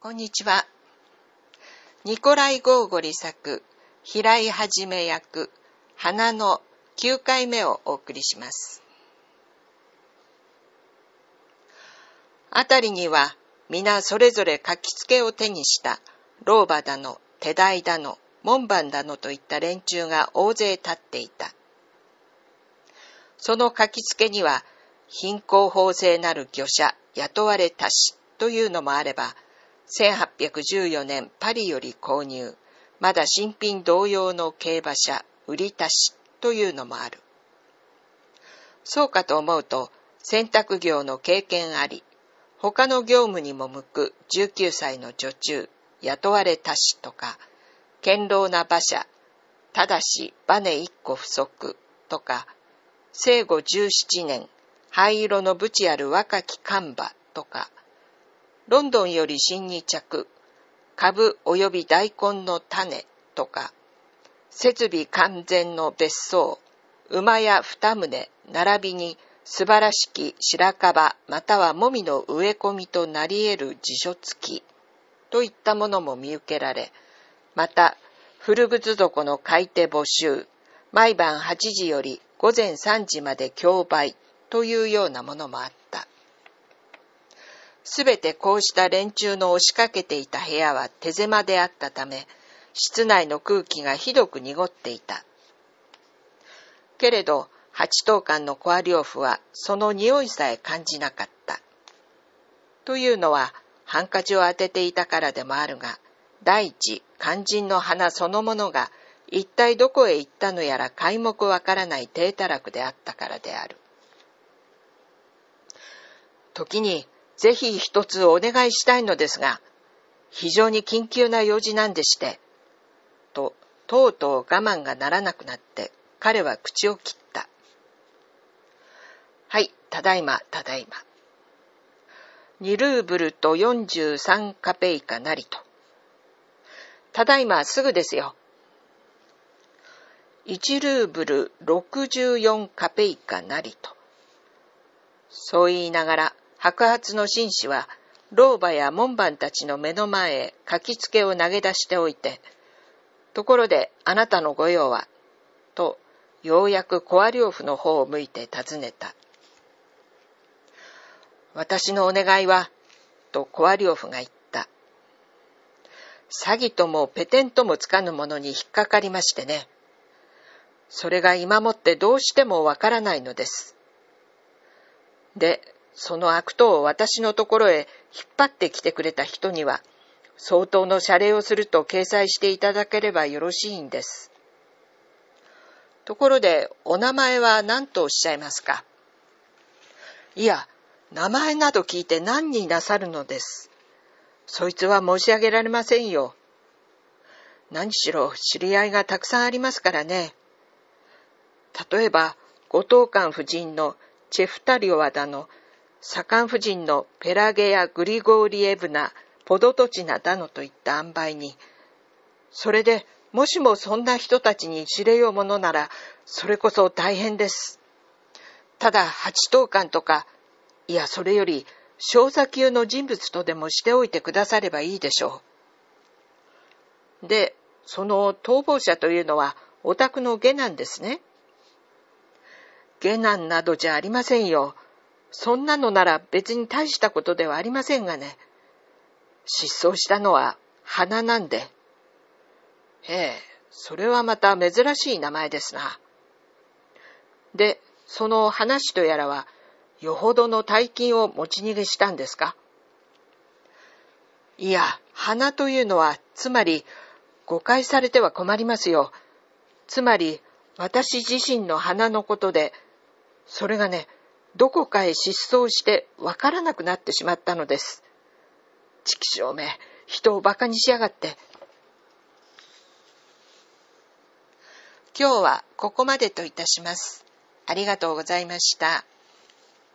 こんにちは。ニコライ・ゴーゴリ作、平井はじめ役、花の9回目をお送りします。あたりには皆それぞれ書きつけを手にした老婆だの、手代だの、門番だのといった連中が大勢立っていた。その書きつけには、貧困法制なる御者、雇われたしというのもあれば、1814年パリより購入、まだ新品同様の競馬車、売りたしというのもある。そうかと思うと、洗濯業の経験あり、他の業務にも向く19歳の女中、雇われたしとか、堅牢な馬車、ただしバネ1個不足とか、生後17年、灰色のブチある若き看馬とか、ロンドンより新に着、株及び大根の種とか、設備完全の別荘、馬や2棟、並びに素晴らしき白樺またはもみの植え込みとなり得る辞書付きといったものも見受けられ、また古靴床の買い手募集、毎晩8時より午前3時まで競売というようなものもあった。すべてこうした連中の押しかけていた部屋は手狭であったため、室内の空気がひどく濁っていた。けれど、八等間のコア領夫はその匂いさえ感じなかった。というのは、ハンカチを当てていたからでもあるが、第一、肝心の花そのものが一体どこへ行ったのやら皆目わからない低たらくであったからである。時に、ぜひ一つお願いしたいのですが、非常に緊急な用事なんでして、とうとう我慢がならなくなって、彼は口を切った。はい、ただいま、ただいま。2ルーブルと43カペイカなりと。ただいますぐですよ。1ルーブル64カペイカなりと。そう言いながら、白髪の紳士は、老婆や門番たちの目の前へ書きつけを投げ出しておいて、ところであなたの御用は、と、ようやくコア領夫の方を向いて尋ねた。私のお願いは、とコア領夫が言った。詐欺ともペテンともつかぬものに引っかかりましてね。それが今もってどうしてもわからないのです。で、その悪党を私のところへ引っ張ってきてくれた人には、相当の謝礼をすると掲載していただければよろしいんです。ところで、お名前は何とおっしゃいますか？いや、名前など聞いて何になさるのです。そいつは申し上げられませんよ。何しろ知り合いがたくさんありますからね。例えば、五等間夫人のチェフタリオワだの、左官夫人のペラゲヤ・グリゴーリエブナ・ポドトチナだのといった塩梅に、それでもしもそんな人たちに知れようものなら、それこそ大変です。ただ八等間とか、いやそれより少佐級の人物とでもしておいてくださればいいでしょう。で、その逃亡者というのはお宅の下男ですね。下男などじゃありませんよ。そんなのなら別に大したことではありませんがね。失踪したのは花なんで。それはまた珍しい名前ですな。で、その話とやらは、よほどの大金を持ち逃げしたんですか？いや、花というのは、つまり、誤解されては困りますよ。つまり、私自身の花のことで、それがね、どこかへ失踪してわからなくなってしまったのです。畜生め、人をバカにしやがって。今日はここまでといたします。ありがとうございました。